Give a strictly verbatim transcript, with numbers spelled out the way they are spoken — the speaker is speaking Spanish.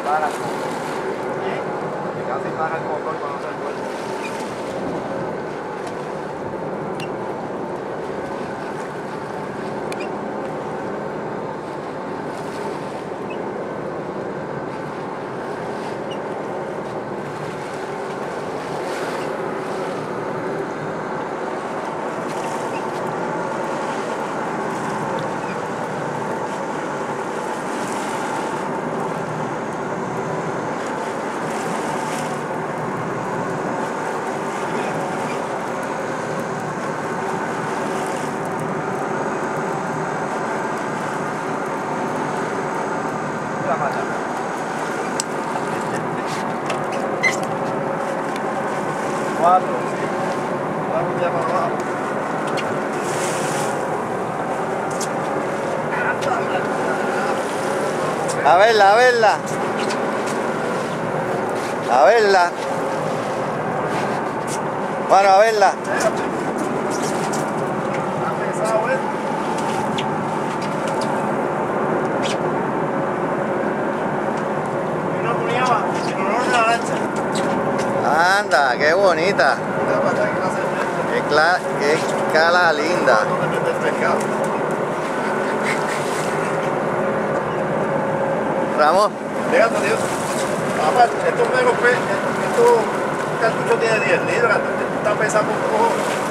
para el motor. Que casi para el motor cuando se vuelve. Cuatro, sí. Vamos ya para abajo. A verla, a verla. A verla. Bueno, a verla. Está pesado, ¿eh? Y no ponía sin olor de la lancha. Anda, qué bonita. Mira para acá que va a ser Qué, cla qué escala linda. no te metes pescado. Ramón. Fíjate, tío. Aparte, estos megos, estos cartuchos tienen diez libras. Está pesado un poco.